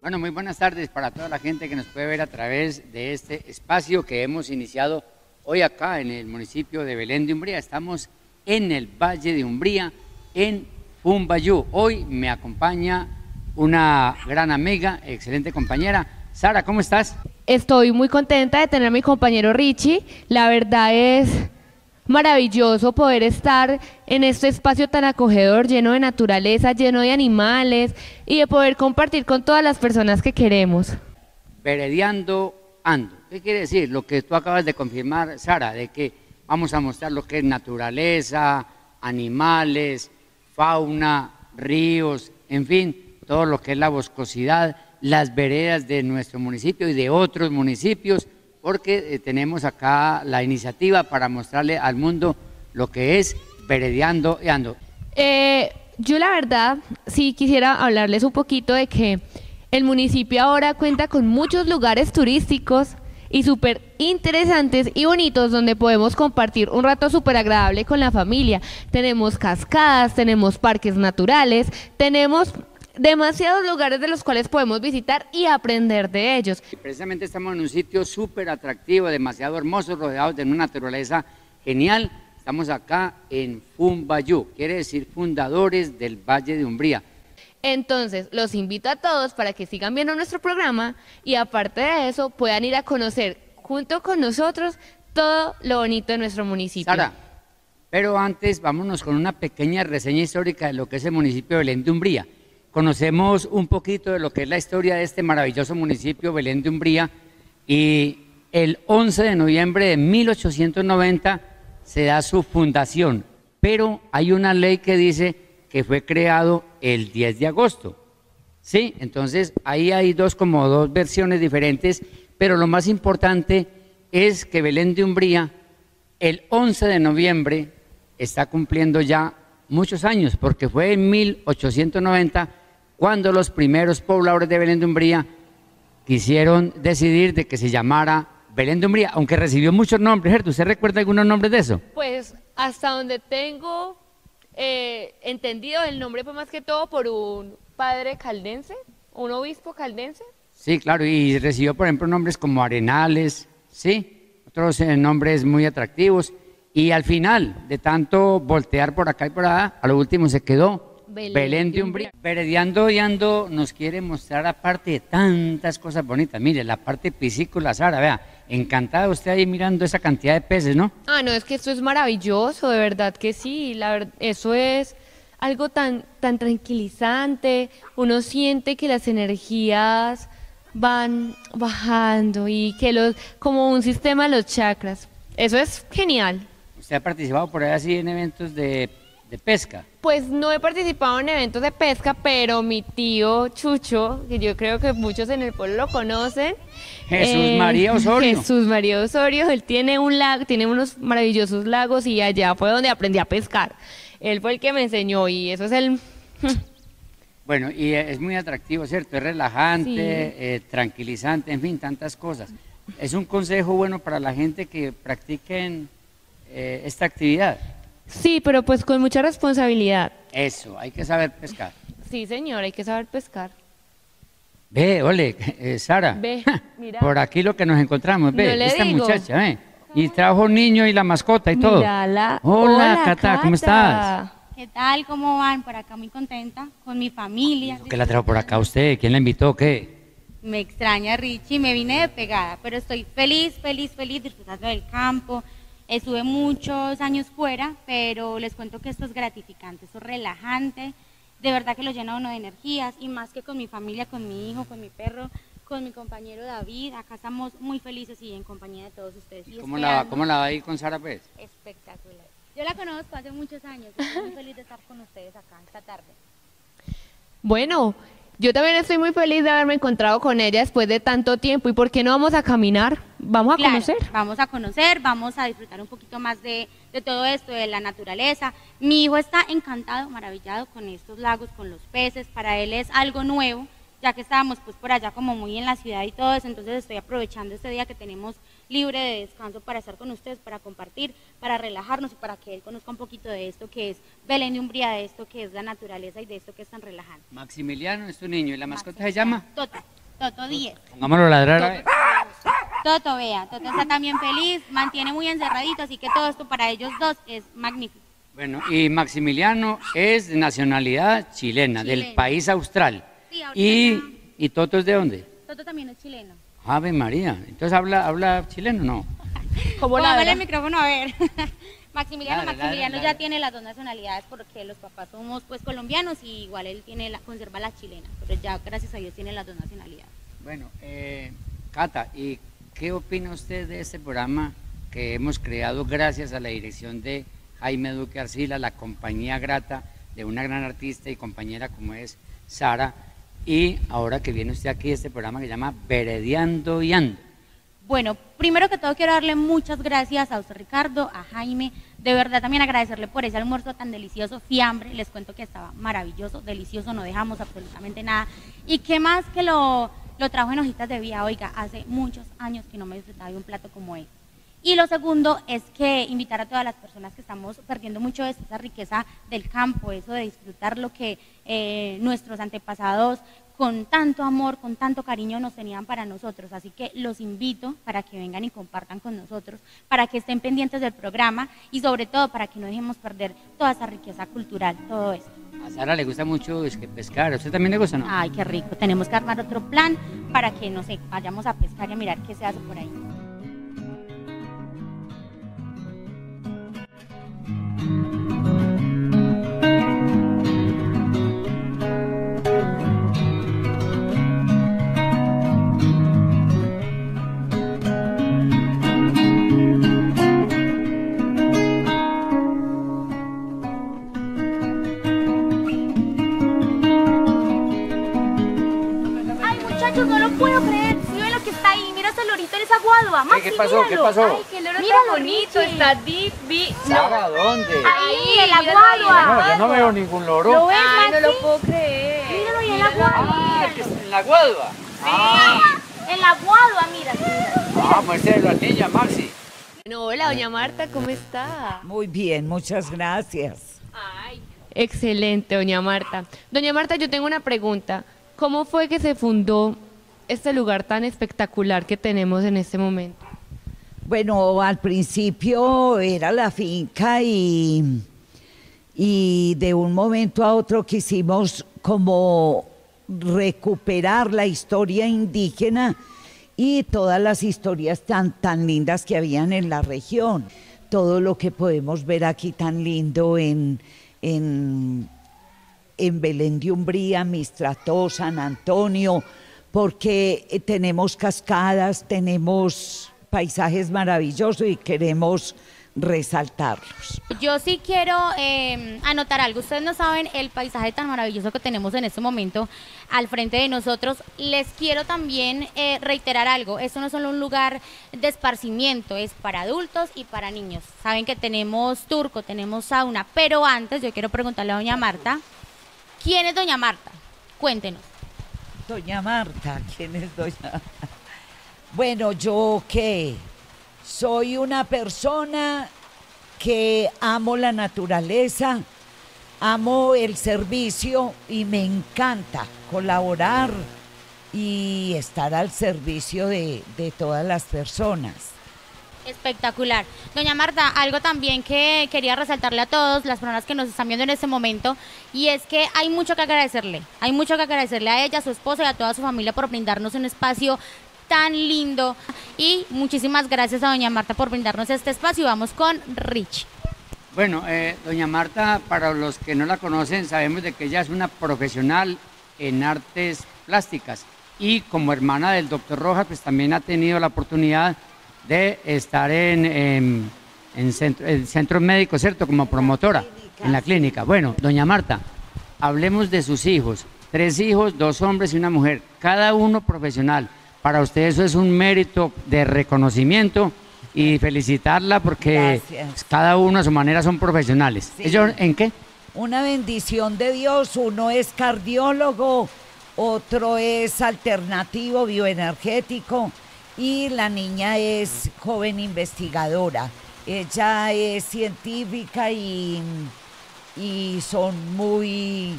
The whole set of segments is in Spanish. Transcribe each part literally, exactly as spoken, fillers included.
Bueno, muy buenas tardes para toda la gente que nos puede ver a través de este espacio que hemos iniciado hoy acá en el municipio de Belén de Umbría. Estamos en el Valle de Umbría, en Fumbayú. Hoy me acompaña una gran amiga, excelente compañera. Sara, ¿cómo estás? Estoy muy contenta de tener a mi compañero Richie. La verdad es maravilloso poder estar en este espacio tan acogedor, lleno de naturaleza, lleno de animales y de poder compartir con todas las personas que queremos. Veredeando ando. ¿Qué quiere decir? Lo que tú acabas de confirmar, Sara, de que vamos a mostrar lo que es naturaleza, animales, fauna, ríos, en fin, todo lo que es la boscosidad, las veredas de nuestro municipio y de otros municipios, porque eh, tenemos acá la iniciativa para mostrarle al mundo lo que es veredeando y ando. Eh, yo la verdad sí quisiera hablarles un poquito de que el municipio ahora cuenta con muchos lugares turísticos y súper interesantes y bonitos donde podemos compartir un rato súper agradable con la familia. Tenemos cascadas, tenemos parques naturales, tenemos demasiados lugares de los cuales podemos visitar y aprender de ellos. Y precisamente estamos en un sitio súper atractivo, demasiado hermoso, rodeados de una naturaleza genial. Estamos acá en Fumbayú, quiere decir fundadores del Valle de Umbría. Entonces, los invito a todos para que sigan viendo nuestro programa y aparte de eso puedan ir a conocer junto con nosotros todo lo bonito de nuestro municipio. Sara, pero antes vámonos con una pequeña reseña histórica de lo que es el municipio de Belén de Umbría. Conocemos un poquito de lo que es la historia de este maravilloso municipio Belén de Umbría y el once de noviembre de mil ochocientos noventa se da su fundación, pero hay una ley que dice que fue creado el diez de agosto, ¿sí? Entonces ahí hay dos como dos versiones diferentes, pero lo más importante es que Belén de Umbría el once de noviembre está cumpliendo ya muchos años, porque fue en mil ochocientos noventa cuando los primeros pobladores de Belén de Umbría quisieron decidir de que se llamara Belén de Umbría, aunque recibió muchos nombres, ¿cierto? ¿Usted recuerda algunos nombres de eso? Pues hasta donde tengo eh, entendido, el nombre fue más que todo por un padre caldense, un obispo caldense. Sí, claro, y recibió, por ejemplo, nombres como Arenales, ¿sí? Otros eh, nombres muy atractivos. Y al final, de tanto voltear por acá y por allá, a lo último se quedó Belén, Belén de Umbría. Veredeando y ando nos quiere mostrar, aparte de tantas cosas bonitas, mire, la parte piscícola, Sara, vea, encantada usted ahí mirando esa cantidad de peces, ¿no? Ah, no, es que esto es maravilloso, de verdad que sí, la verdad, eso es algo tan, tan tranquilizante, uno siente que las energías van bajando y que los, como un sistema de los chakras, eso es genial. ¿Usted ha participado por ahí así en eventos de, de pesca? Pues no he participado en eventos de pesca, pero mi tío Chucho, que yo creo que muchos en el pueblo lo conocen. Jesús eh, María Osorio. Jesús María Osorio, él tiene un lago, tiene unos maravillosos lagos y allá fue donde aprendí a pescar. Él fue el que me enseñó y eso es el... Bueno, y es muy atractivo, ¿cierto? Es relajante, sí. eh, tranquilizante, en fin, tantas cosas. Es un consejo bueno para la gente que practiquen eh, esta actividad. Sí, pero pues con mucha responsabilidad. Eso, hay que saber pescar. Sí, señor, hay que saber pescar. Ve, ole, eh, Sara, ve, mira. Por aquí lo que nos encontramos, ve, no esta digo. muchacha, ve, y trajo un niño y la mascota y todo. Mírala. Hola, Hola Cata, Cata, ¿cómo estás? ¿Qué tal? ¿Cómo van? Por acá muy contenta, con mi familia. ¿Qué la trajo por acá usted? ¿Quién la invitó? ¿Qué? Me extraña Richie, me vine de pegada, pero estoy feliz, feliz, feliz disfrutando del campo. Estuve muchos años fuera, pero les cuento que esto es gratificante, esto es relajante, de verdad que lo llena uno de energías y más que con mi familia, con mi hijo, con mi perro, con mi compañero David, acá estamos muy felices y en compañía de todos ustedes. ¿Y cómo, la, ¿Cómo la va a ir con Sara Pérez? Espectacular. Yo la conozco hace muchos años, estoy muy feliz de estar con ustedes acá esta tarde. Bueno, yo también estoy muy feliz de haberme encontrado con ella después de tanto tiempo. ¿Y por qué no vamos a caminar? ¿Vamos a claro, conocer? Vamos a conocer, vamos a disfrutar un poquito más de, de todo esto, de la naturaleza. Mi hijo está encantado, maravillado con estos lagos, con los peces. Para él es algo nuevo, ya que estábamos pues por allá como muy en la ciudad y todo eso. Entonces estoy aprovechando este día que tenemos libre de descanso para estar con ustedes, para compartir, para relajarnos y para que él conozca un poquito de esto que es Belén de Umbría, de esto que es la naturaleza y de esto que es tan relajante. Maximiliano es tu niño, ¿y la mascota se llama? Toto, Toto diez. Pongámoslo a ladrar a ver. Toto, vea, Toto está también feliz, mantiene muy encerradito, así que todo esto para ellos dos es magnífico. Bueno, y Maximiliano es de nacionalidad chilena, Chileno. del país austral. Sí, ahorita y, ya- ¿Y Toto es de dónde? Toto también es chileno. Ave María, entonces habla, habla chileno, ¿no? ¿Cómo la Póngale el verdad? micrófono a ver. Maximiliano, Ladra, Maximiliano ladra, ladra. ya tiene las dos nacionalidades porque los papás somos pues colombianos y igual él tiene la, conserva la chilena, pero ya gracias a Dios tiene las dos nacionalidades. Bueno, eh, Cata, ¿y qué opina usted de este programa que hemos creado gracias a la dirección de Jaime Duque Arcila, la compañía grata de una gran artista y compañera como es Sara, y ahora que viene usted aquí este programa que se llama Veredeando y Ando? Bueno, primero que todo quiero darle muchas gracias a usted, Ricardo, a Jaime, de verdad también agradecerle por ese almuerzo tan delicioso, fiambre, les cuento que estaba maravilloso, delicioso, no dejamos absolutamente nada, y qué más que lo, lo trajo en hojitas de vía, oiga, hace muchos años que no me disfrutaba de un plato como este. Y lo segundo es que invitar a todas las personas que estamos perdiendo mucho de esa riqueza del campo, eso de disfrutar lo que eh, nuestros antepasados con tanto amor, con tanto cariño nos tenían para nosotros. Así que los invito para que vengan y compartan con nosotros, para que estén pendientes del programa y sobre todo para que no dejemos perder toda esa riqueza cultural, todo esto. A Sara le gusta mucho es que pescar, ¿a usted también le gusta, no? Ay, qué rico. Tenemos que armar otro plan para que, no sé, vayamos a pescar y a mirar qué se hace por ahí. Ay, muchachos, no lo puedo creer. ¿Sí ven lo que está ahí? Mira ese lorito en esa guadua. ¿Qué, Maxi, qué pasó? ¿Qué míralo. pasó? Ay, qué loro Míralo, tan bonito, Richie. está divino. ¿Sara, dónde? Ahí, en la míralo ahí, guadua. No, yo no veo ningún loro. ¿Lo ves, Ay, no Maxi? lo puedo creer. Míralo ahí en la guadua. Ah, que está en la guadua. Ah, En la guadua, mira, mira. ah, muéstrelo a la niña, Maxi. Bueno, hola, doña Marta, ¿cómo está? Muy bien, muchas gracias. Ay, excelente, doña Marta. Doña Marta, yo tengo una pregunta. ¿Cómo fue que se fundó este lugar tan espectacular que tenemos en este momento? Bueno, al principio era la finca y, y de un momento a otro quisimos como recuperar la historia indígena y todas las historias tan, tan lindas que habían en la región. Todo lo que podemos ver aquí tan lindo en, en, en Belén de Umbría, Mistrató, San Antonio, porque tenemos cascadas, tenemos paisajes maravillosos y queremos resaltarlos. Yo sí quiero eh, anotar algo. Ustedes no saben el paisaje tan maravilloso que tenemos en este momento al frente de nosotros. Les quiero también eh, reiterar algo. Esto no es solo un lugar de esparcimiento, es para adultos y para niños. Saben que tenemos turco, tenemos sauna, pero antes yo quiero preguntarle a doña Marta, ¿quién es doña Marta? Cuéntenos. Doña Marta, ¿quién es doña Marta? Bueno, yo qué, soy una persona que amo la naturaleza, amo el servicio y me encanta colaborar y estar al servicio de, de todas las personas. Espectacular. Doña Marta, algo también que quería resaltarle a todos las personas que nos están viendo en este momento, y es que hay mucho que agradecerle, hay mucho que agradecerle a ella, a su esposa y a toda su familia por brindarnos un espacio tan lindo, y muchísimas gracias a doña Marta por brindarnos este espacio. Vamos con Rich. Bueno, eh, doña Marta, para los que no la conocen, sabemos de que ella es una profesional en artes plásticas y como hermana del doctor Rojas, pues también ha tenido la oportunidad de estar en, en, en, centro, en centros médicos, ¿cierto? Como promotora en la clínica. Bueno, doña Marta, hablemos de sus hijos. Tres hijos, dos hombres y una mujer, cada uno profesional. Para usted eso es un mérito de reconocimiento y felicitarla porque Gracias. cada uno a su manera son profesionales. Sí. ¿Ellos en qué? Una bendición de Dios, uno es cardiólogo, otro es alternativo bioenergético y la niña es joven investigadora. Ella es científica y, y son muy,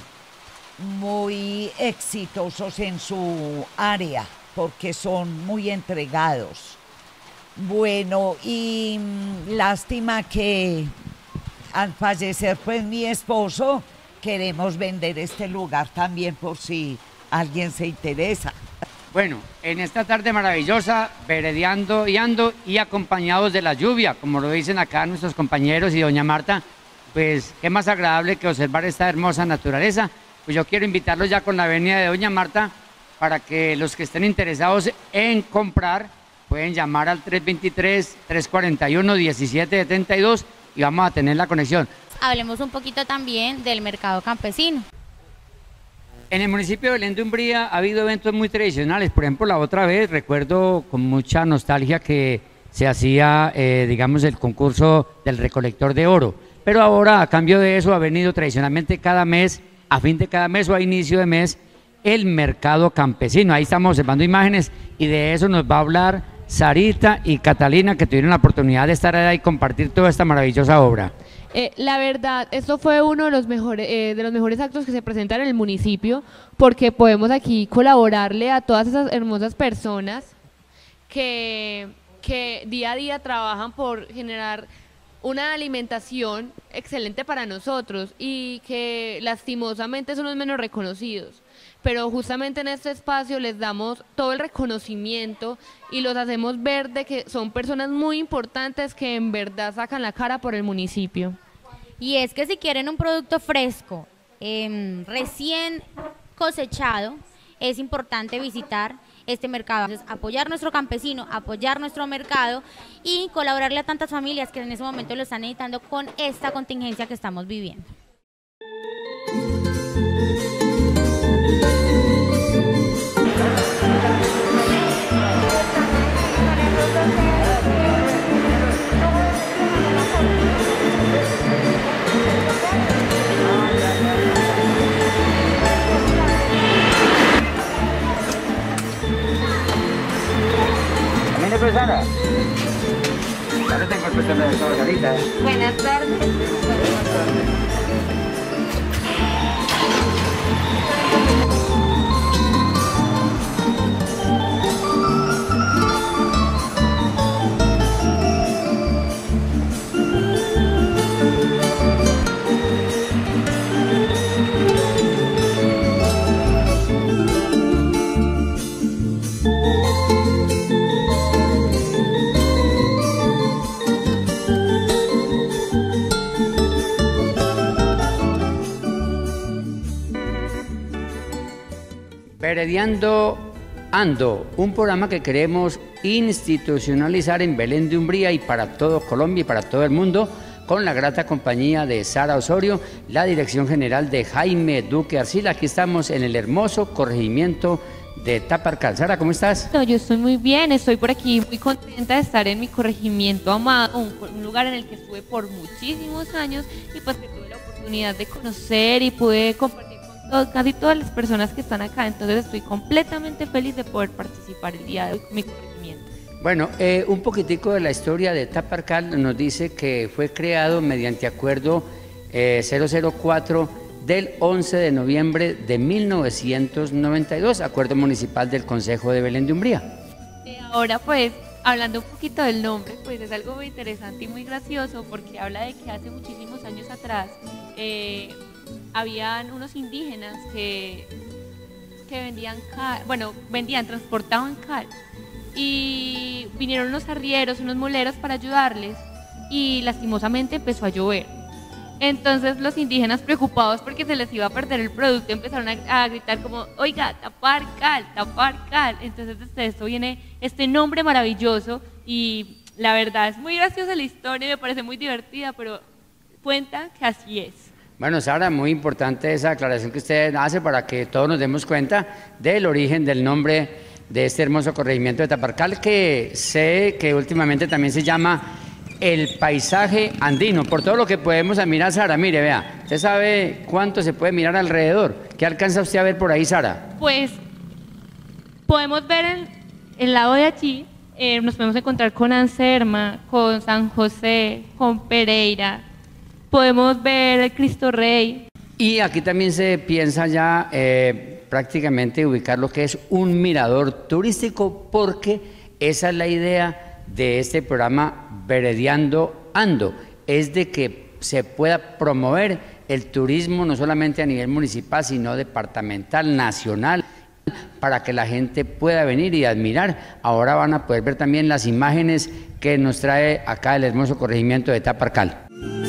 muy exitosos en su área porque son muy entregados. Bueno, y mm, lástima que al fallecer pues mi esposo, queremos vender este lugar también por si alguien se interesa. Bueno, en esta tarde maravillosa, veredeando y ando y acompañados de la lluvia, como lo dicen acá nuestros compañeros y doña Marta, pues qué más agradable que observar esta hermosa naturaleza. Pues yo quiero invitarlos ya con la venia de doña Marta para que los que estén interesados en comprar pueden llamar al tres veintitrés, tres cuarenta y uno, diecisiete setenta y dos y vamos a tener la conexión. Hablemos un poquito también del mercado campesino. En el municipio de Belén de Umbría ha habido eventos muy tradicionales. Por ejemplo, la otra vez recuerdo con mucha nostalgia que se hacía, eh, digamos, el concurso del recolector de oro. Pero ahora, a cambio de eso, ha venido tradicionalmente cada mes, a fin de cada mes o a inicio de mes, el mercado campesino. Ahí estamos observando imágenes y de eso nos va a hablar Sarita y Catalina, que tuvieron la oportunidad de estar ahí y compartir toda esta maravillosa obra. Eh, la verdad, esto fue uno de los mejores eh, de los mejores actos que se presentan en el municipio, porque podemos aquí colaborarle a todas esas hermosas personas que, que día a día trabajan por generar una alimentación excelente para nosotros y que lastimosamente son los menos reconocidos. Pero justamente en este espacio les damos todo el reconocimiento y los hacemos ver de que son personas muy importantes que en verdad sacan la cara por el municipio. Y es que si quieren un producto fresco, eh, recién cosechado, es importante visitar este mercado. Entonces, apoyar nuestro campesino, apoyar nuestro mercado y colaborarle a tantas familias que en ese momento lo están necesitando con esta contingencia que estamos viviendo. Sara, ahora tengo cuestión de todo, Sarita. Buenas tardes. Buenas tardes. Herediando Ando, un programa que queremos institucionalizar en Belén de Umbría y para todo Colombia y para todo el mundo, con la grata compañía de Sara Osorio, la dirección general de Jaime Duque Arcila. Aquí estamos en el hermoso corregimiento de Taparcal. Sara, ¿cómo estás? No, yo estoy muy bien, estoy por aquí muy contenta de estar en mi corregimiento amado, un, un lugar en el que estuve por muchísimos años y pues que tuve la oportunidad de conocer y pude compartir con todo, casi todas las personas que están acá. Entonces estoy completamente feliz de poder participar el día de hoy con mi corregimiento. Bueno, eh, un poquitico de la historia de Taparcal nos dice que fue creado mediante acuerdo eh, cero cero cuatro del once de noviembre de mil novecientos noventa y dos, acuerdo municipal del Consejo de Belén de Umbría. Eh, ahora pues, hablando un poquito del nombre, pues es algo muy interesante y muy gracioso porque habla de que hace muchísimos años atrás eh, habían unos indígenas que, que vendían cal, bueno, vendían, transportaban cal y vinieron unos arrieros, unos moleros para ayudarles y lastimosamente empezó a llover. Entonces los indígenas, preocupados porque se les iba a perder el producto, empezaron a, a gritar como, oiga, tapar cal, tapar cal. Entonces desde esto viene este nombre maravilloso y la verdad es muy graciosa la historia, me parece muy divertida, pero cuenta que así es. Bueno, Sara, muy importante esa aclaración que usted hace para que todos nos demos cuenta del origen del nombre de este hermoso corregimiento de Taparcal, que sé que últimamente también se llama el paisaje andino, por todo lo que podemos admirar. Sara, mire, vea, ¿usted sabe cuánto se puede mirar alrededor? ¿Qué alcanza usted a ver por ahí, Sara? Pues podemos ver en el lado de allí eh, nos podemos encontrar con Anserma, con San José, con Pereira. Podemos ver el Cristo Rey. Y aquí también se piensa ya eh, prácticamente ubicar lo que es un mirador turístico, porque esa es la idea de este programa Verediando Ando, es de que se pueda promover el turismo no solamente a nivel municipal, sino departamental, nacional, para que la gente pueda venir y admirar. Ahora van a poder ver también las imágenes que nos trae acá el hermoso corregimiento de Taparcal.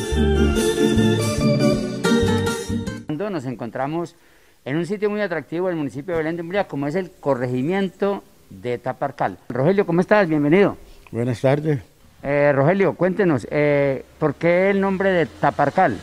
Nos encontramos en un sitio muy atractivo del municipio de Belén de Umbría, como es el corregimiento de Taparcal. Rogelio, ¿cómo estás? Bienvenido. Buenas tardes. Eh, Rogelio, cuéntenos, eh, ¿por qué el nombre de Taparcal?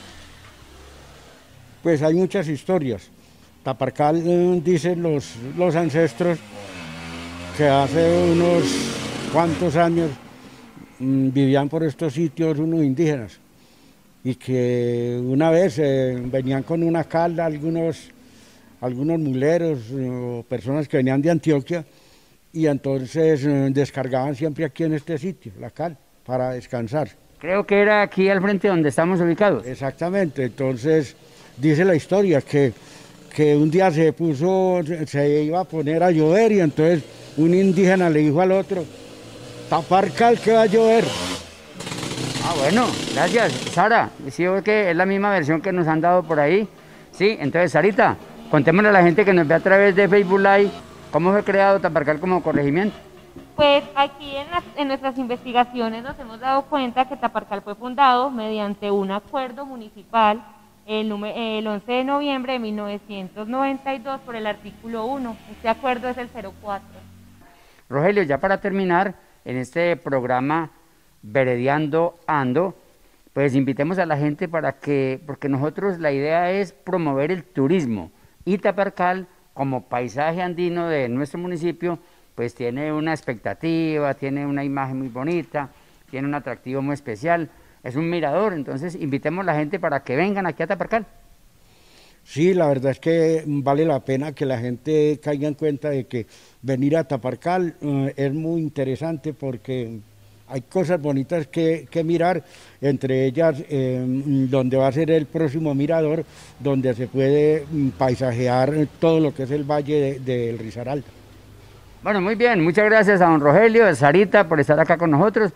Pues hay muchas historias. Taparcal, eh, dicen los, los ancestros, que hace unos cuantos años mmm, vivían por estos sitios unos indígenas, y que una vez eh, venían con una cal algunos, algunos muleros o personas que venían de Antioquia, y entonces eh, descargaban siempre aquí en este sitio, la cal, para descansar. Creo que era aquí al frente donde estamos ubicados. Exactamente, entonces dice la historia que, que un día se puso, se iba a poner a llover, y entonces un indígena le dijo al otro, Taparcal que va a llover. Ah, bueno, gracias. Sara, sí, veo que es la misma versión que nos han dado por ahí. Sí, entonces, Sarita, contémosle a la gente que nos ve a través de Facebook Live, ¿cómo fue creado Taparcal como corregimiento? Pues aquí en, las, en nuestras investigaciones nos hemos dado cuenta que Taparcal fue fundado mediante un acuerdo municipal el, el once de noviembre de mil novecientos noventa y dos por el artículo uno. Este acuerdo es el cero cuatro. Rogelio, ya para terminar, en este programa Verediando Ando, pues invitemos a la gente para que, porque nosotros la idea es promover el turismo, y Taparcal como paisaje andino de nuestro municipio, pues tiene una expectativa, tiene una imagen muy bonita, tiene un atractivo muy especial, es un mirador. Entonces invitemos a la gente para que vengan aquí a Taparcal. Sí, la verdad es que vale la pena que la gente caiga en cuenta de que venir a Taparcal uh, es muy interesante, porque hay cosas bonitas que, que mirar, entre ellas eh, donde va a ser el próximo mirador, donde se puede paisajear todo lo que es el valle del de Risaralda. Bueno, muy bien, muchas gracias a don Rogelio, a Sarita por estar acá con nosotros.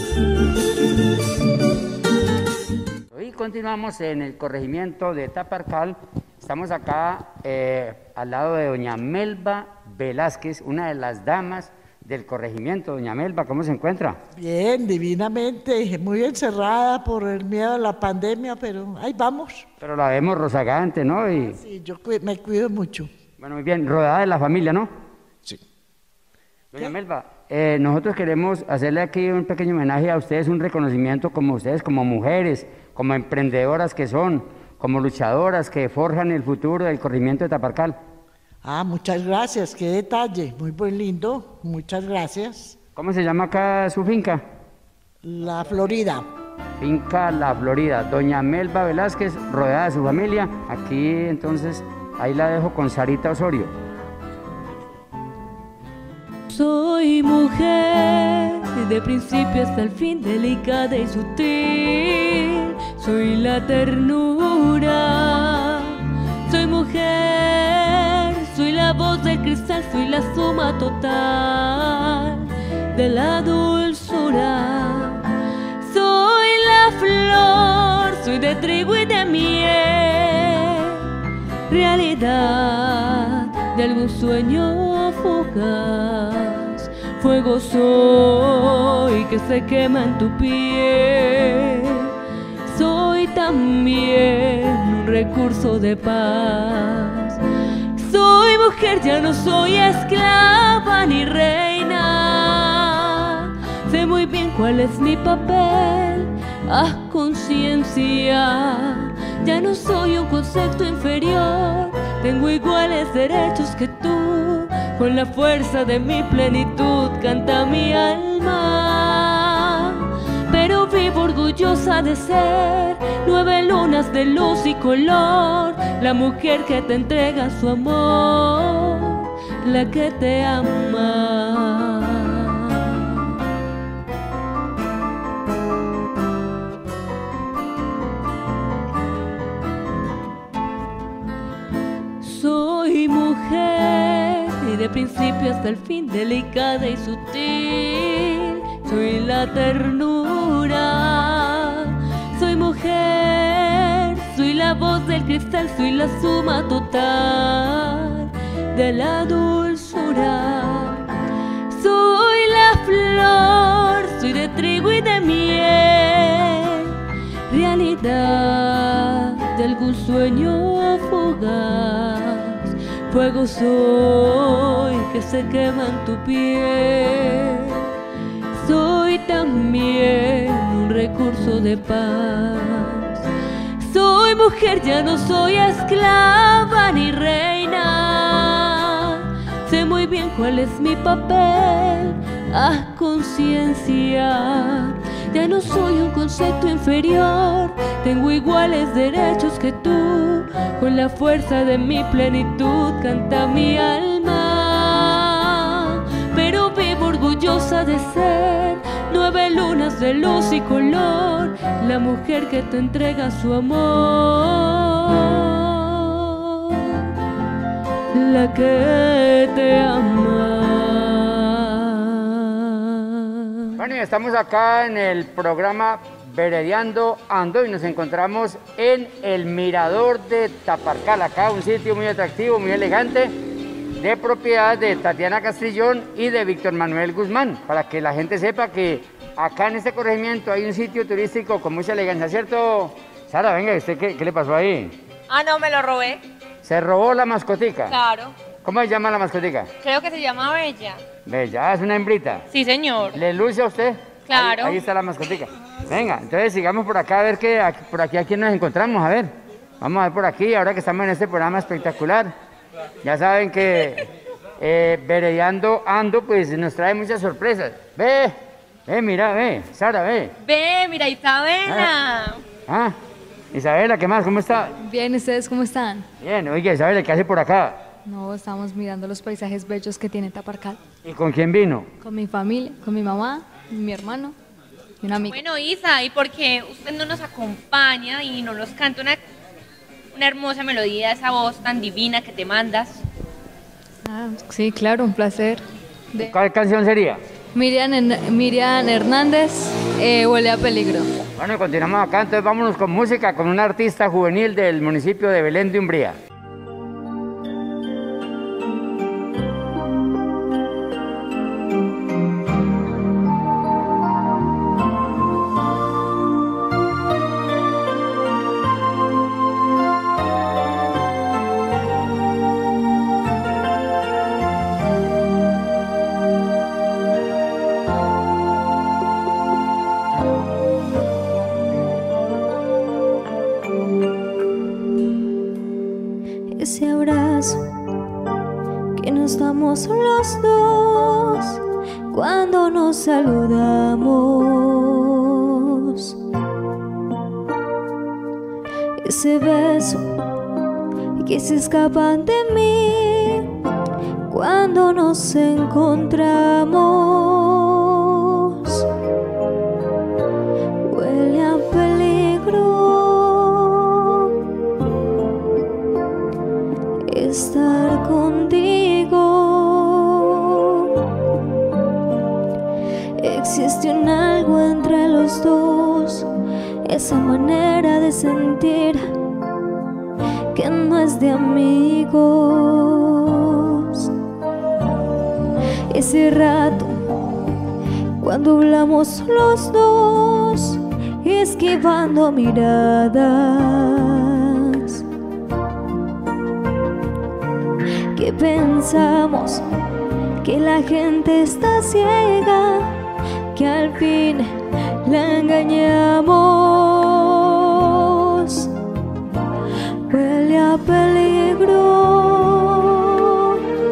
Hoy continuamos en el corregimiento de Taparcal. Estamos acá eh, al lado de doña Melba Velázquez, una de las damas del corregimiento. Doña Melba, ¿cómo se encuentra? Bien, divinamente, muy encerrada por el miedo a la pandemia, pero ahí vamos. Pero la vemos rozagante, ¿no? Y... Sí, yo cu me cuido mucho. Bueno, muy bien, rodeada de la familia, ¿no? Sí. Doña ¿Qué? Melba, eh, nosotros queremos hacerle aquí un pequeño homenaje a ustedes, un reconocimiento como ustedes, como mujeres, como emprendedoras que son, como luchadoras que forjan el futuro del corregimiento de Taparcal. Ah, muchas gracias, qué detalle, muy buen lindo, muchas gracias. ¿Cómo se llama acá su finca? La Florida. Finca La Florida, doña Melba Velázquez, rodeada de su familia. Aquí entonces, ahí la dejo con Sarita Osorio. Soy mujer, de principio hasta el fin, delicada y sutil. Soy la ternura, soy mujer, soy la voz del cristal, soy la suma total de la dulzura. Soy la flor, soy de trigo y de miel, realidad de algún sueño fugaz. Fuego soy que se quema en tu piel. Soy también un recurso de paz. Soy mujer, ya no soy esclava ni reina. Sé muy bien cuál es mi papel, haz conciencia. Ya no soy un concepto inferior, tengo iguales derechos que tú. Con la fuerza de mi plenitud canta mi alma. Pero vivo orgullosa de ser nueve lunas de luz y color, la mujer que te entrega su amor, la que te ama. y de principio hasta el fin delicada y sutil. Soy la ternura, soy mujer, soy la voz del cristal, soy la suma total de la dulzura. Soy la flor, soy de trigo y de miel, realidad de algún sueño fugaz. Fuego soy que se quema en tu piel, soy también un recurso de paz. Soy mujer, ya no soy esclava ni reina. Sé muy bien cuál es mi papel, a conciencia. Ya no soy un concepto inferior, tengo iguales derechos que tú. Con la fuerza de mi plenitud canta mi alma, pero vivo orgullosa de ser nueve lunas de luz y color, la mujer que te entrega su amor, la que te ama. Bueno, y estamos acá en el programa Veredeando Ando y nos encontramos en el Mirador de Taparcal, acá un sitio muy atractivo, muy elegante, de propiedad de Tatiana Castrillón y de Víctor Manuel Guzmán, para que la gente sepa que acá en este corregimiento hay un sitio turístico con mucha elegancia, ¿cierto? Sara, venga, ¿usted qué, qué le pasó ahí? Ah, no, me lo robé. ¿Se robó la mascotica? Claro. ¿Cómo se llama la mascotica? Creo que se llama Bella. Bella, ah, es una hembrita. Sí, señor. ¿Le luce a usted? Claro. Ahí, ahí está la mascotica. Venga, entonces sigamos por acá a ver qué, aquí, por aquí a quién nos encontramos, a ver. Vamos a ver por aquí, ahora que estamos en este programa espectacular. Ya saben que eh, Veredeando Ando, pues nos trae muchas sorpresas. Ve, ve, mira, ve, Sara, ve. Ve, mira, Isabela. Ah, ah, Isabela, ¿qué más? ¿Cómo está? Bien, ¿ustedes cómo están? Bien, oiga, Isabela, ¿qué hace por acá? No, estamos mirando los paisajes bellos que tiene Taparcal. ¿Y con quién vino? Con mi familia, con mi mamá, mi hermano y un amigo. Bueno, Isa, ¿y por qué usted no nos acompaña y no nos canta una, una hermosa melodía, esa voz tan divina que te mandas? Ah, sí, claro, un placer. De ¿Cuál canción sería? Miriam, Miriam Hernández, eh, Huele a Peligro. Bueno, continuamos acá, entonces vámonos con música, con una artista juvenil del municipio de Belén de Umbría. Ese abrazo que nos damos los dos cuando nos saludamos, ese beso que se escapan de mí cuando nos encontramos, huele a peligro estar contigo. Existe un algo entre los dos, esa manera de sentir que no es de amigos. Ese rato cuando hablamos los dos, esquivando miradas, que pensamos que la gente está ciega, que al fin la engañamos. Huele a peligro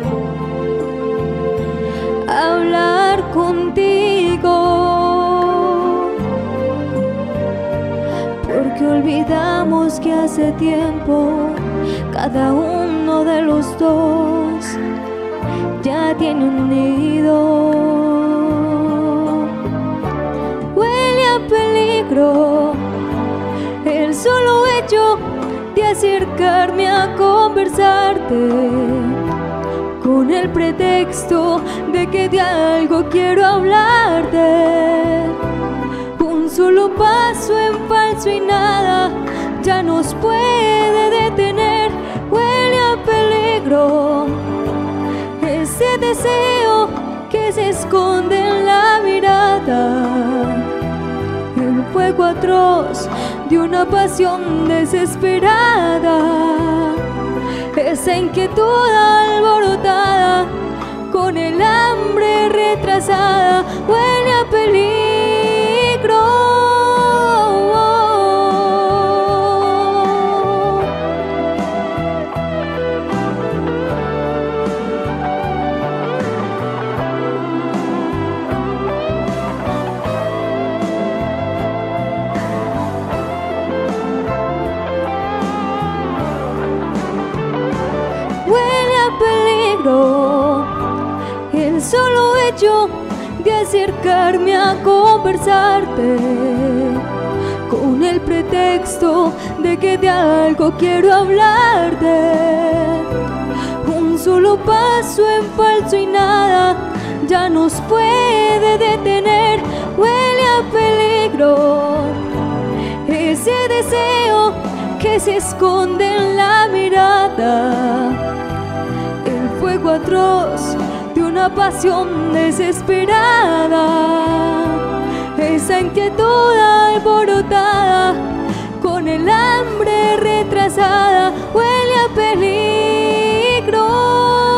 hablar contigo, porque olvidamos que hace tiempo cada uno de los dos ya tiene un nido. Huele a peligro el solo hecho de acercarme a conversarte con el pretexto de que de algo quiero hablarte. Un solo paso en falso y nada ya nos puede detener. Huele a peligro ese deseo que se esconde en la mirada, el fuego atroz de una pasión desesperada, esa inquietud alborotada con el hambre retrasada. Huele a peligro. El solo hecho de acercarme a conversarte, con el pretexto de que de algo quiero hablarte. Un solo paso en falso y nada ya nos puede detener. Huele a peligro ese deseo que se esconde en la mirada, el fuego atroz de una pasión desesperada, esa inquietud alborotada con el hambre retrasada. Huele a peligro.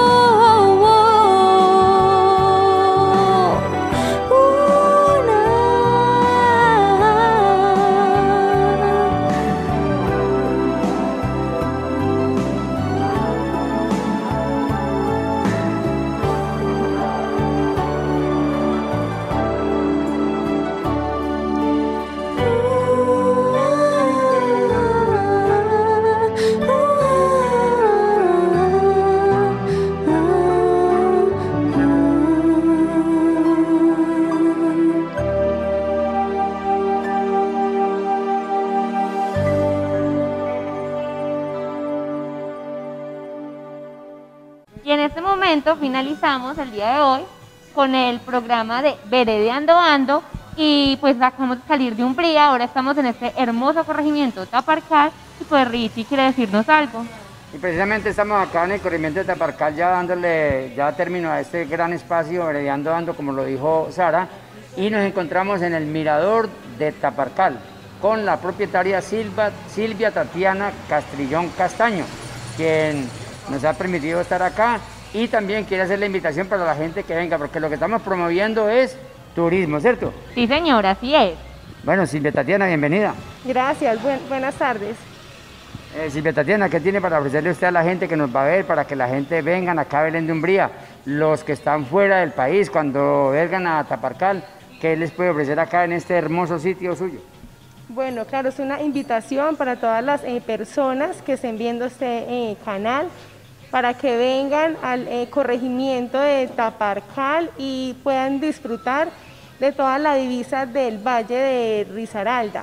Y en este momento finalizamos el día de hoy con el programa de Veredeando Ando, y pues acabamos de salir de Umbría, ahora estamos en este hermoso corregimiento Taparcal, y pues Richie quiere decirnos algo. Y precisamente estamos acá en el corregimiento de Taparcal ya dándole ya término a este gran espacio Veredeando Ando, como lo dijo Sara, y nos encontramos en el mirador de Taparcal con la propietaria Silva, Silvia Tatiana Castrillón Castaño, quien nos ha permitido estar acá, y también quiere hacer la invitación para la gente que venga, porque lo que estamos promoviendo es turismo, ¿cierto? Sí, señora, así es. Bueno, Silvia Tatiana, bienvenida. Gracias, buen, buenas tardes. Eh, Silvia Tatiana, ¿qué tiene para ofrecerle usted a la gente que nos va a ver, para que la gente vengan acá a Belén de Umbría? Los que están fuera del país, cuando vengan a Taparcal, ¿qué les puede ofrecer acá en este hermoso sitio suyo? Bueno, claro, es una invitación para todas las eh, personas que estén viendo este eh, canal, para que vengan al eh, corregimiento de Taparcal y puedan disfrutar de toda la divisa del Valle de Risaralda.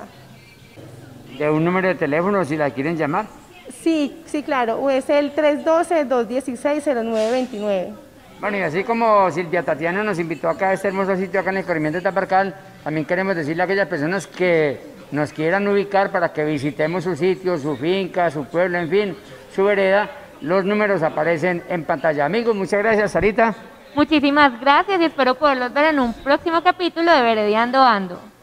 ¿De un número de teléfono si la quieren llamar? Sí, sí, claro, o es el tres uno dos, dos uno seis, cero nueve dos nueve. Bueno, y así como Silvia Tatiana nos invitó acá a este hermoso sitio acá en el corregimiento de Taparcal, también queremos decirle a aquellas personas que nos quieran ubicar para que visitemos su sitio, su finca, su pueblo, en fin, su vereda. Los números aparecen en pantalla. Amigos, muchas gracias, Sarita. Muchísimas gracias y espero poderlos ver en un próximo capítulo de Veredeando Ando.